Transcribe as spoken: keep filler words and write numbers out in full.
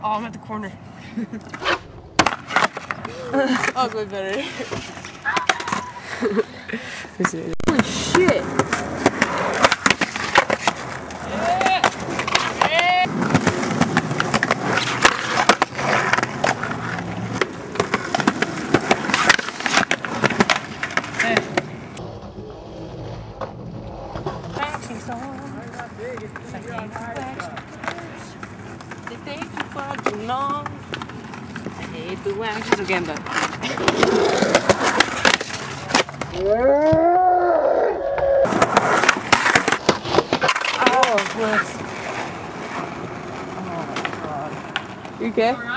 Oh, I'm at the corner. Oh, way better. Holy shit! They take you far too long. I hate the wax again, but. Oh, bless. Oh my god. You okay?